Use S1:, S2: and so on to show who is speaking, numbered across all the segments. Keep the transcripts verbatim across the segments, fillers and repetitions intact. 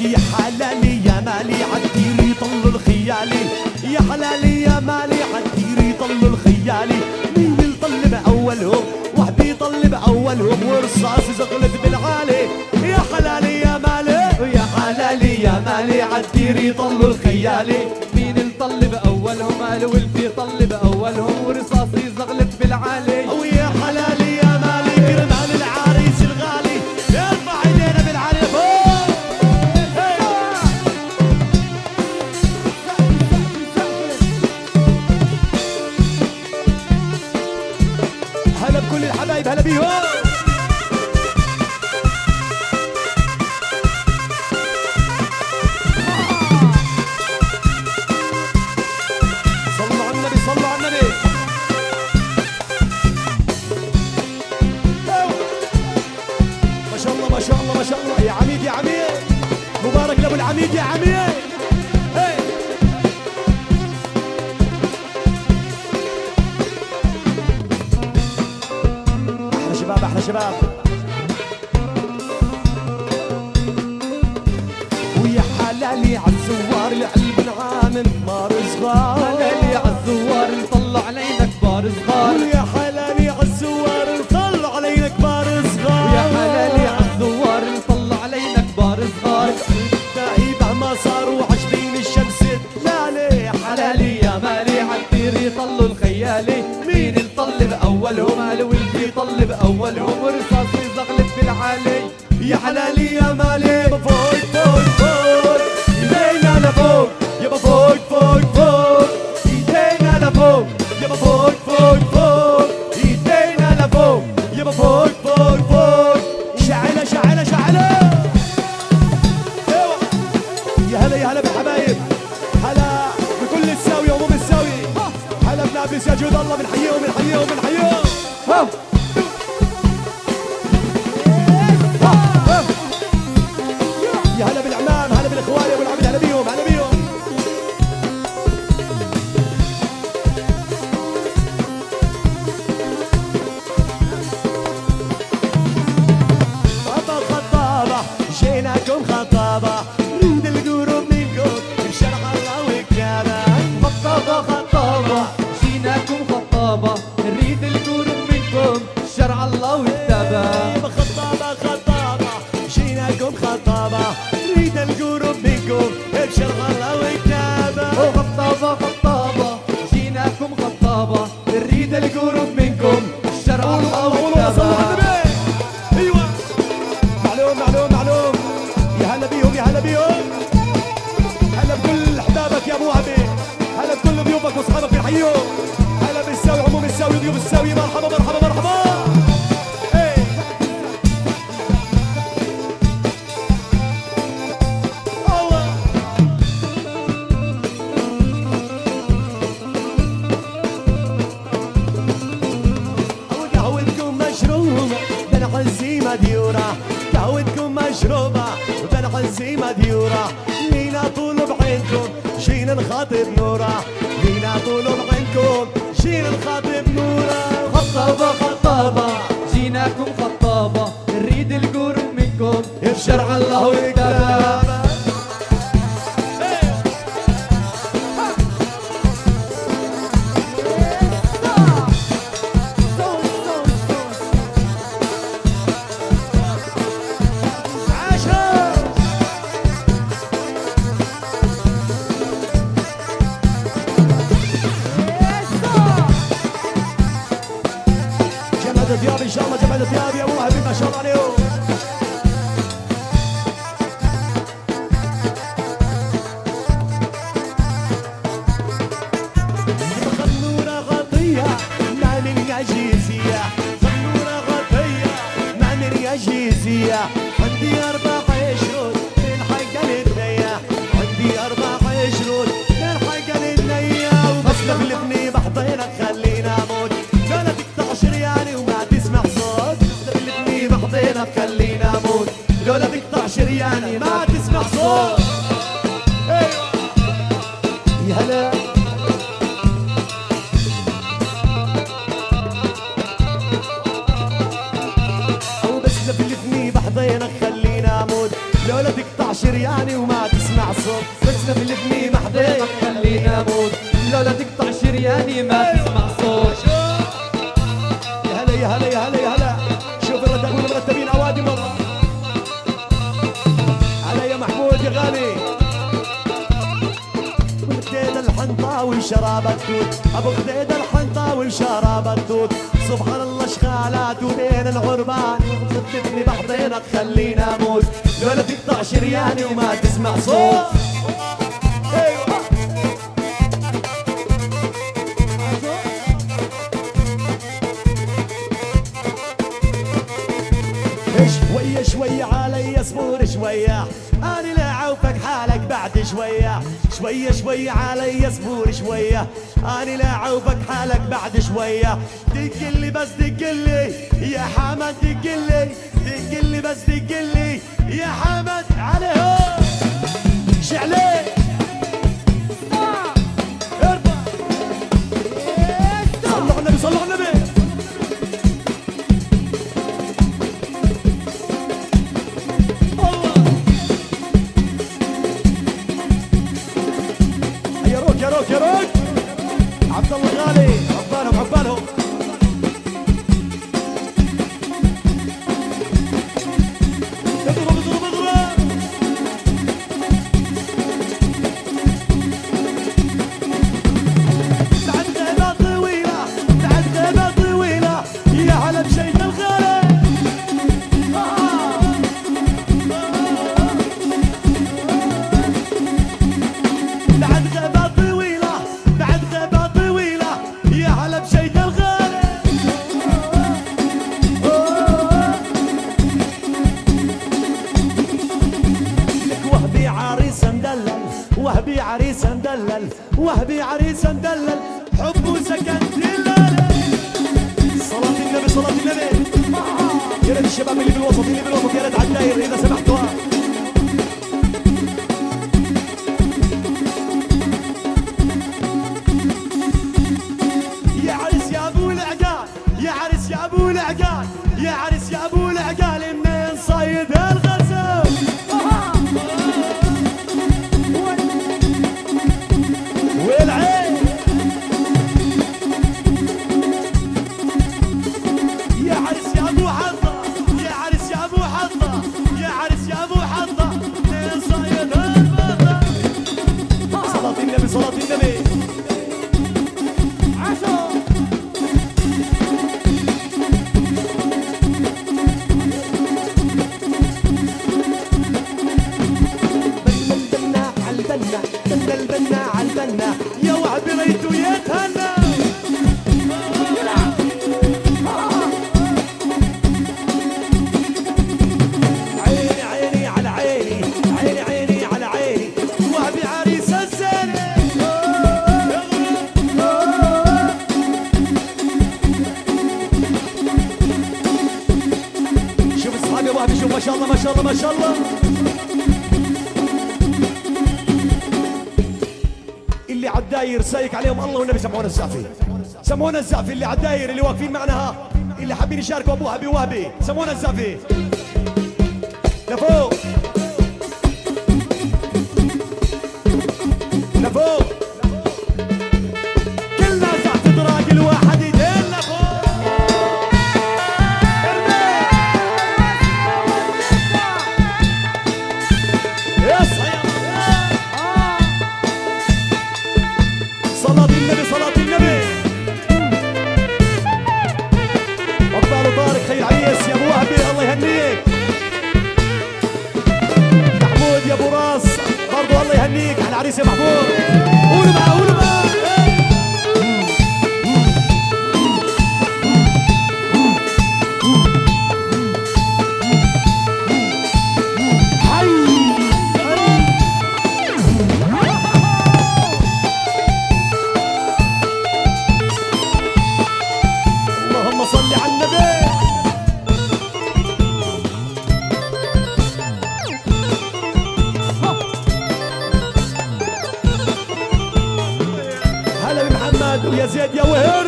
S1: يا حلالي يا مالي عالدير يطلوا الخيالي، يا حلالي يا مالي عالدير يطلوا الخيالي. مين يطلب اولهم واحد يطلب اولهم ورصاص زغلت بالعالي. يا حلالي يا مالي يا حلالي يا مالي عالدير يطلوا الخيالي.
S2: مين يطلب اولهم قال والفي يطلب اولهم ورصاصي زغلت بالعالي.
S1: ويا حلالي يا مالي كرمال العريس الغالي يرفع ايدينا بالعالي فوق. هلا بكل الحبايب هلا بيهم. صلوا على النبي صلوا على النبي. ما شاء الله ما شاء الله ما شاء الله. يا عميد يا عميد مبارك لابو العميد يا عميد. هي احلى شباب احلى شباب. ويا حلالي عالزوار القلب نعامل كبار صغار.
S2: حلالي عالزوار نطلع علينا كبار صغار.
S1: ويا حلالي عالزوار نطلع علينا كبار صغار.
S2: يا حلالي عالزوار نطلع علينا كبار صغار.
S1: تايبه ما صاروا عشرين الشمس تلالي.
S2: حلالي يا مالي عالدير يطلوا الخيالي. مين يطلب اولهم قال والفي يطلب اولهم ورصاصي زغلت بالعالي.
S1: يا حلالي يا مالي يابا فوق فوق فوق ايدينا لفوق يابا فوق فوق فوق ايدينا لفوق يابا فوق فوق فوق ايدينا لفوق يابا فوق فوق فوق. شعلة شعلة شعلة. ايوه يا هلا يا هلا بالحبايب. هلا بكل الساوي ومو بالساوي. هلا بنابلس يا جود الله بنحييهم بنحييهم بنحييهم. ها يا هلا بالعمام هلا بالاخوان يا ابو العبد هلا بيهم هلا بيهم. خطا خطابة جيناكم خطابة نريد القرب منكم بشرع الله وكتابة.
S2: خطابة خطابة جيناكم خطابة نريد القرب منكم شرع الله وكتابة.
S1: خطابة خطابة جيناكم خطابة نريد القرب منكم بشرع الله وكتابة.
S2: خطابة خطابة جيناكم خطابة نريد القرب منكم شرع الله وكتابة.
S1: ايوه معلوم معلوم معلوم. يا هلا بيهم يا هلا بيهم. هلا بكل احبابك يا ابو عبي. هلا بكل ضيوفك واصحابك بنحييهم. هلا بالساوي عموم الساوي ضيوف الساوي مرحبا مرحبا مرحبا. ايه الله قهوتكم مشروبة بالعزيمة ديورة. قهوتكم مشروبة بالعزيمة ديورة. لينا طول بعينكم جينا نخاطب نورة. لينا طول بعينكم جينا نخاطب نورة.
S2: خطابة خطابة جيناكم خطابة نريد القرب منكم
S1: بشرع الله وكتابة. جمعة ثياب ان شاء الله جمعة ثياب يا ابو وهبي ما شاء الله عليهم. خنورة غطية ما نلقى جيزية. خنورة غطية ما نلقى جيزية. عندي أربع عشرون من حق الدنيا. عندي أربع عشرون من حق الدنيا. وبس تغلبني بحضيرك خلينا أموت. لا تقطع شرياني وما تسمع صوت. تغلبني بحضيرك خلينا أموت. لولا تقطع شرياني ما تسمع صوت. ايوه يا هلا. او بس لفلفني بحضينك خلينا اموت. لولا تقطع شرياني شرياني وما تسمع صوت.
S2: بس نفلتني محضنك خلينا اموت لولا تقطع شرياني ما تسمع صوت.
S1: يا هلا يا هلا يا هلا يا هلا، شوف الرتبين مرتبين اوادم والله. هلا يا محمود يا غالي. ابو خديد الحنطاوي شراب التوت، ابو خديد الحنطاوي شراب التوت. سبحان الله شغالات وبين العربان، خدتني بحضنك خلينا اموت لولا تقطع شرياني وما تسمع صوت. ايوه شوية شوية علي صبور شوية، أنا لا عوفك حالك بعد شوية. شوية شوية علي صبور شوية، أنا لا عوفك حالك بعد شوية. دقلي بس دقلي يا حمد، دقلي دقلي بس دقلي يا حمد. عليه شعلي ارفع، صلوا على النبي صلوا على النبي. يا روك يا روك عبد الله غالي، عقبالهم عقبالهم. اضرب اضرب اضرب. بعد غيبة طويلة بعد غيبة طويلة يا على بشيت الغالي. بعد غيبة وهبي عريس مدلل، وهبي عريس مدلل، حب وسكنت الليل. صلاة النبي صلاة النبي. يا ريت الشباب اللي بالوسط اللي بالوسط يا ريت على الداير إذا سمحتوا. يا عريس يا أبو العقال، يا عريس يا أبو العقال، يا عريس يا أبو العقال، منين صايد الغزال؟ والعين يا عرس يا ابو حظه، يا عرس يا ابو حظه، يا عرس يا ابو حظه، لين صايد البطه. صلاة النبي صلاة النبي. عشو بنا على البنا، بنا البنا على البنا، يا وهبي ريتو يتهنى. عيني عيني على عيني، عيني عيني على عيني، وهبي عريس الزيني. شوف اصحابي وهبي، شوف ما شاء الله ما شاء الله ما شاء الله. اللي عالداير سايق عليهم الله والنبي سمعونا الزعفي، سمعونا الزعفي اللي عالداير اللي واقفين معنا ها، اللي حابين يشاركوا ابو وهبي وهبي سمعونا الزعفي لفوق لفوق. كلنا زعف دراج الواحد يدين لفوق. اصحى صلاة النبي صلاة النبي. عقبال طارق خير عريس يا ابو وهبي الله يهنيك. محمود يا ابو راس برضو الله يهنيك على العريس يا محمود. قولوا معاه قولوا معاه. صلي على النبي. هلا بمحمد ويا زيد يا وهر.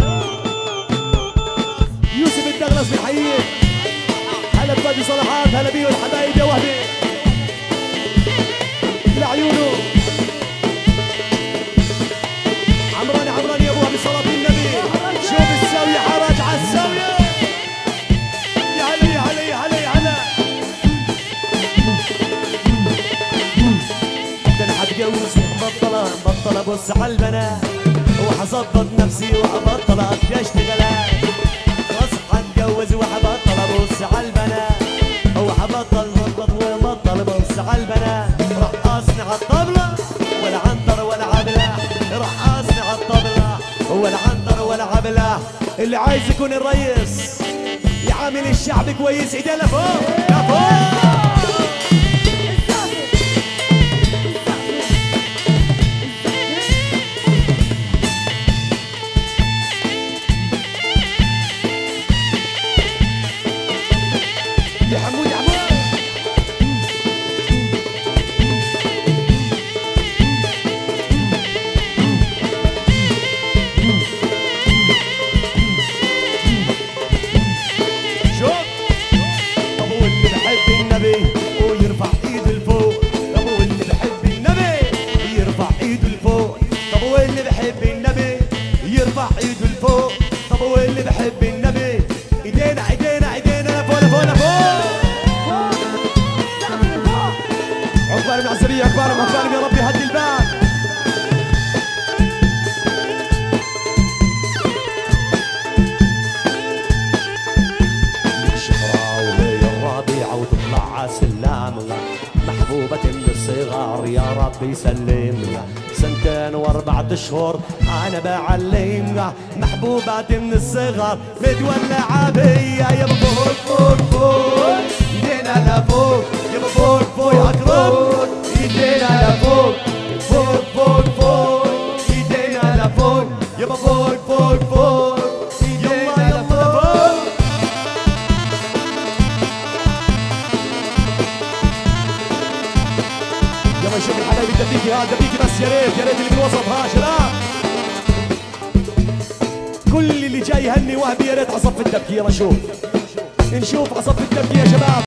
S1: يوسف الدغلس بنحييك. هلا بفادي صلاحات، هلا بيه الحبايب يا وهبي. لعيونه. عمراني عمراني يا ابوها بصلاة النبي. شوف الساوية حراج على الساوية. يا هلا يا هلا يا هلا يا هلا. ده انا حتجوز ومبطلة مبطلة ابص على البنات وحظبط نفسي وحبطل اطفي اشتغلات. خلاص حتجوز وحبطل ابص على البنات وحبطل مبطل ومبطل ابص على البنات. رقصني على الطبلة ولا عنتر ولا عبلة. رقصني على الطبلة ولا عنتر ولا عبلة. اللي عايز يكون الريس يعامل الشعب كويس ايديه لفوق لفوق. يا حمود يا حمود شوف. طب واللي بحب النبي ويرفع ايده لفوق. طب واللي بحب النبي يرفع ايده لفوق. طب واللي بحب النبي يرفع ايده لفوق. طب واللي بحب النبي ايدينا ايدينا ايدينا لفوق لفوق لفوق. عقبالهم يا عزبية عقبالهم عقبالهم يا رب يهدي البال. شهراوي الربيع وتطلع عسلام محبوبة من الصغار يا رب يسلم. سنتين واربعة اشهر انا بعلم محبوبة من الصغر متولعة بيا. يا فوق فوق فوق ايدينا لفوق. يا فوق فوق يا اكرم ايدينا لفوق. فوق فوق فوق ايدينا لفوق. يا فوق فوق فوق يلا يلا فوق. يلا نشوف الحبايب الدبيكي. ها دبيكي بس يا ريت يا ريت اللي بالوسط. ها شباب كل اللي جاي يهني وهبي يا ريت عصف الدبكي. يلا نشوف نشوف عصف الدبكي يا شباب.